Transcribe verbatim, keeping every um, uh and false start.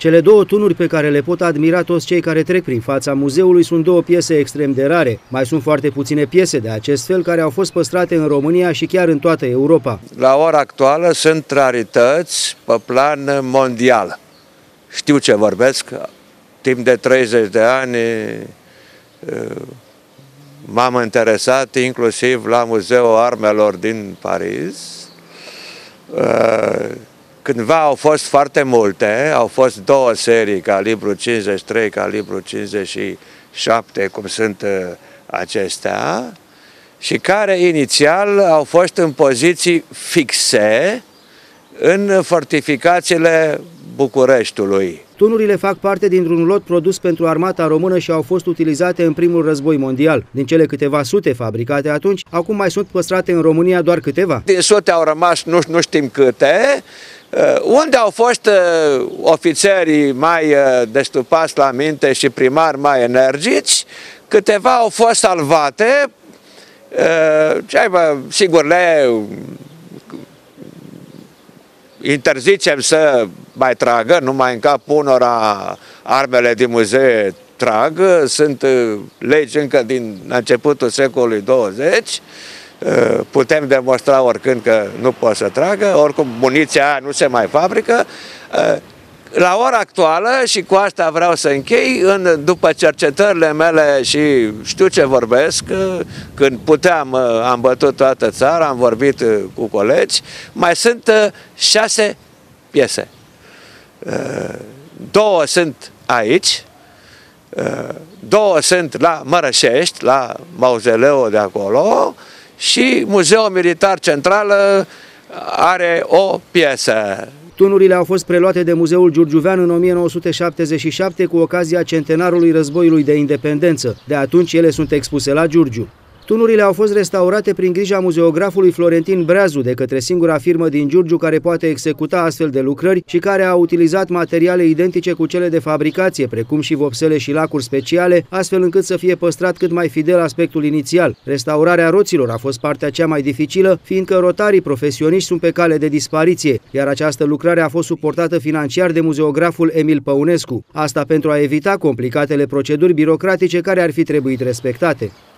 Cele două tunuri pe care le pot admira toți cei care trec prin fața muzeului sunt două piese extrem de rare. Mai sunt foarte puține piese de acest fel care au fost păstrate în România și chiar în toată Europa. La ora actuală sunt rarități pe plan mondial. Știu ce vorbesc. Timp de treizeci de ani m-am interesat inclusiv la Muzeul Armelor din Paris. Cândva au fost foarte multe, au fost două serii, calibru cincizeci și trei, calibru cincizeci și șapte, cum sunt acestea, și care inițial au fost în poziții fixe în fortificațiile Bucureștiului. Tunurile fac parte dintr-un lot produs pentru armata română și au fost utilizate în primul război mondial. Din cele câteva sute fabricate atunci, acum mai sunt păstrate în România doar câteva. Din sute au rămas nu, nu știm câte. Unde au fost ofițerii mai destupați la minte și primari mai energici, câteva au fost salvate. Sigur, le interzicem să mai tragă, numai în cap unora armele din muzee trag, sunt legi încă din începutul secolului douăzeci, putem demonstra oricând că nu pot să tragă, oricum muniția aia nu se mai fabrică. La ora actuală, și cu asta vreau să închei, în, după cercetările mele și știu ce vorbesc, când puteam, am bătut toată țara, am vorbit cu colegi, mai sunt șase piese. Două sunt aici, două sunt la Mărășești, la mauzoleul de acolo, și Muzeul Militar Central are o piesă. Tunurile au fost preluate de Muzeul Giurgiuvean în o mie nouă sute șaptezeci și șapte cu ocazia centenarului Războiului de Independență. De atunci ele sunt expuse la Giurgiu. Tunurile au fost restaurate prin grija muzeografului Florentin Breazu de către singura firmă din Giurgiu care poate executa astfel de lucrări și care a utilizat materiale identice cu cele de fabricație, precum și vopsele și lacuri speciale, astfel încât să fie păstrat cât mai fidel aspectul inițial. Restaurarea roților a fost partea cea mai dificilă, fiindcă rotarii profesioniști sunt pe cale de dispariție, iar această lucrare a fost suportată financiar de muzeograful Emil Păunescu. Asta pentru a evita complicatele proceduri birocratice care ar fi trebuit respectate.